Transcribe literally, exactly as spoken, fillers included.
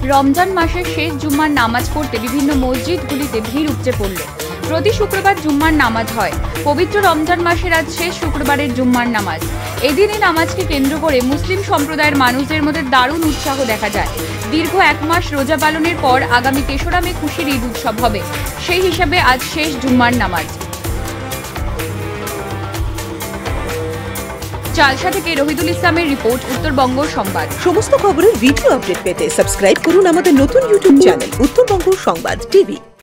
रमजान मासेर शेष जुम्मार नामाज पढ़ते विभिन्न मस्जिदगुलिते भीड़ उपचे पड़ल। प्रति शुक्रबार जुम्मार नामाज हय। पवित्र रमजान मासेर आज शेष शुक्रबारेर जुम्मार नामाज। एदिन এই নামাজকে কেন্দ্র করে মুসলিম সম্প্রদায়ের মানুষদের মধ্যে দারুণ উৎসাহ দেখা যায়। দীর্ঘ এক মাস রোজা পালনের পর আগামী তেসরা মে খুশির ঈদ উৎসব হবে। সেই হিসাবে আজ শেষ জুম্মার নামাজ। চালসা থেকে রহিদুল ইসলামের রিপোর্ট, উত্তরবঙ্গ সংবাদ। সমস্ত খবরের ভিডিও আপডেট পেতে সাবস্ক্রাইব করুন আমাদের নতুন ইউটিউব চ্যানেল উত্তরবঙ্গ সংবাদ টিভি।